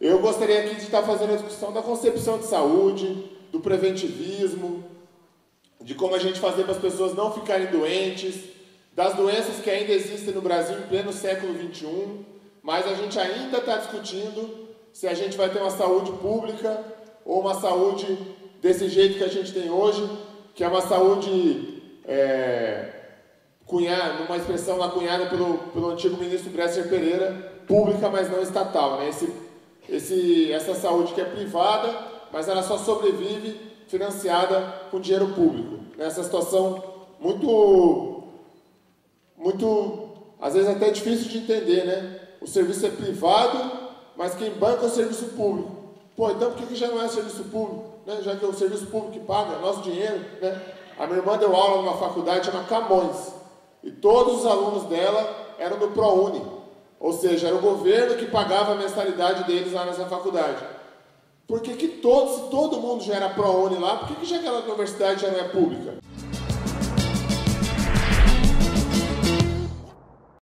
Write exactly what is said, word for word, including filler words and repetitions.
Eu gostaria aqui de estar fazendo a discussão da concepção de saúde, do preventivismo, de como a gente fazer para as pessoas não ficarem doentes, das doenças que ainda existem no Brasil em pleno século vinte e um, mas a gente ainda está discutindo se a gente vai ter uma saúde pública ou uma saúde desse jeito que a gente tem hoje, que é uma saúde, é, cunhada, numa expressão lá cunhada pelo, pelo antigo ministro Bresser Pereira, pública, mas não estatal, né? Esse, esse, essa saúde que é privada, mas ela só sobrevive financiada com dinheiro público. Nessa situação muito, muito, às vezes até difícil de entender, né? O serviço é privado, mas quem banca é o serviço público. Pô, então por que, que já não é serviço público? Né? Já que é o serviço público que paga, é nosso dinheiro, né? A minha irmã deu aula numa faculdade chamada Camões, e todos os alunos dela eram do ProUni, ou seja, era o governo que pagava a mensalidade deles lá nessa faculdade. Por que que todos, se todo mundo já era ProUni lá, por que que já aquela universidade já não é pública?